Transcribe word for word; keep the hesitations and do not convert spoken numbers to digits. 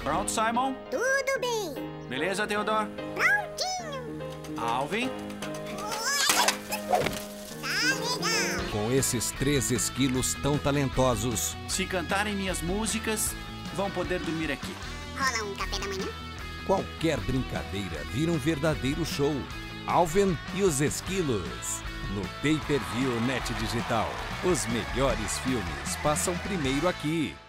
Pronto, Simon? Tudo bem. Beleza, Theodore? Prontinho. Alvin? Tá legal. Com esses três esquilos tão talentosos, Se cantarem minhas músicas, vão poder dormir aqui. Rola um café da manhã? qualquer brincadeira vira um verdadeiro show. Alvin e os Esquilos. No Pay Per View Net Digital. Os melhores filmes passam primeiro aqui.